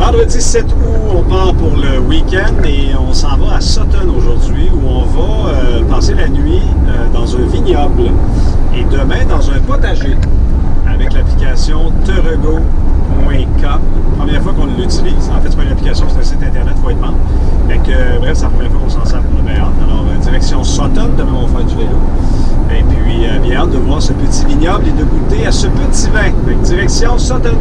Vendredi 7 août, on part pour le week-end et on s'en va à Sutton aujourd'hui où on va passer la nuit dans un vignoble et demain dans un potager avec l'application Terrego.com. Première fois qu'on l'utilise. En fait, c'est pas une application, c'est un site internet, il faut être membre. Bref, c'est la première fois qu'on s'en sert pour le meilleur. Alors, direction Sutton, demain on va faire du vélo. Et puis, bien hâte de voir ce petit vignoble et de goûter à ce petit vin. Donc, direction Sutton.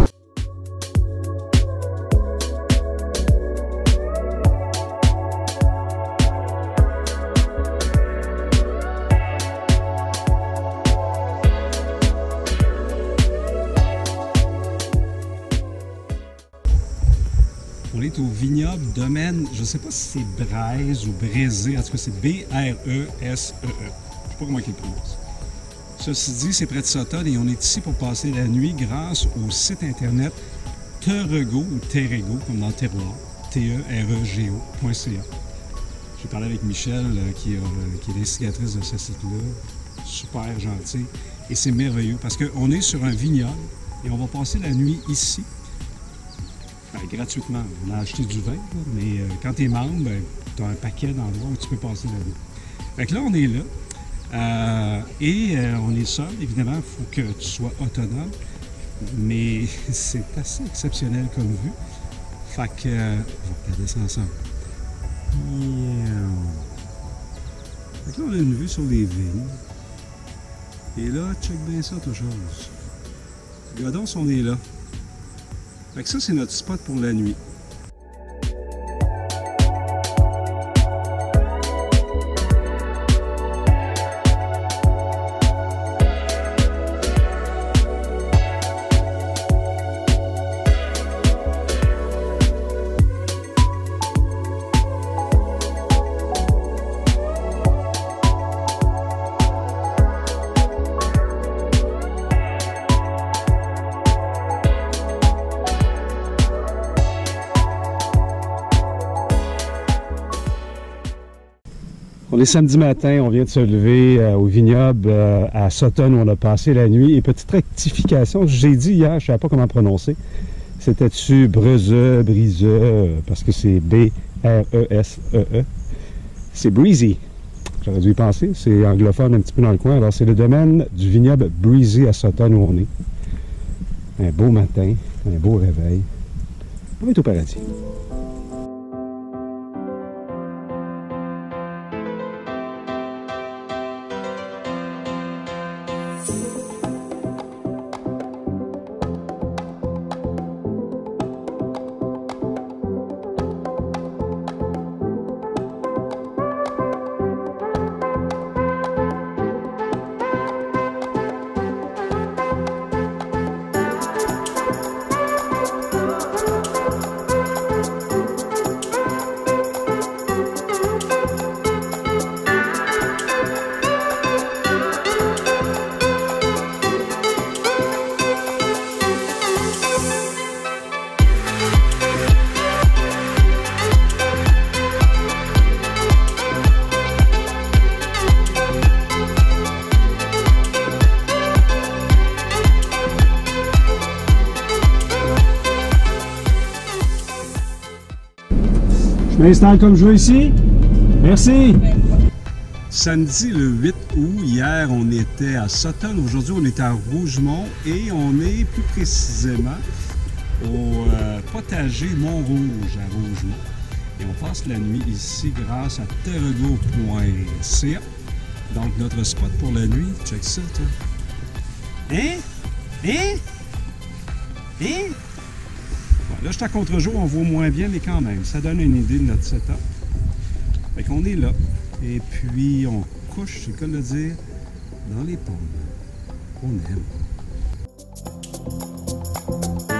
On est au vignoble domaine, je ne sais pas si c'est Braise ou Brézé, en tout cas c'est B-R-E-S-E-E. Je ne sais pas comment il le prononce. Ceci dit, c'est près de Sutton et on est ici pour passer la nuit grâce au site internet Terrego ou Terrego, comme dans le terroir, T-E-R-E-G-O.ca. J'ai parlé avec Michel, qui est l'instigatrice de ce site-là, super gentil, et c'est merveilleux parce qu'on est sur un vignoble et on va passer la nuit ici. Ben, gratuitement. On a acheté du vin, là, mais quand tu es membre, ben, tu as un paquet d'endroits où tu peux passer la nuit. Fait que là, on est là. On est seul, évidemment, il faut que tu sois autonome. Mais c'est assez exceptionnel comme vue. Fait que, on va regarder ça ensemble. Fait que là, on a une vue sur les vignes. Et là, check bien ça, toute chose. Regardons si on est là. Fait que ça, c'est notre spot pour la nuit. On est samedi matin, on vient de se lever au vignoble à Sutton où on a passé la nuit. Et petite rectification, j'ai dit hier, je ne savais pas comment prononcer. C'était-tu Breezeux, parce que c'est B-R-E-S-E-E. C'est Breezy. J'aurais dû y penser, c'est anglophone un petit peu dans le coin. Alors c'est le domaine du vignoble Breezy à Sutton où on est. Un beau matin, un beau réveil. On est au paradis. Je m'installe comme je veux ici. Merci. Samedi le 8 août, hier on était à Sutton, aujourd'hui on est à Rougemont et on est plus précisément au potager Mont-Rouge à Rougemont. Et on passe la nuit ici grâce à Terrego.ca. Donc notre spot pour la nuit, check ça toi. Là, je suis à contre-jour, on voit moins bien, mais quand même, ça donne une idée de notre setup. Fait qu'on est là. Et puis, on couche, c'est le cas de le dire, dans les pommes. On aime.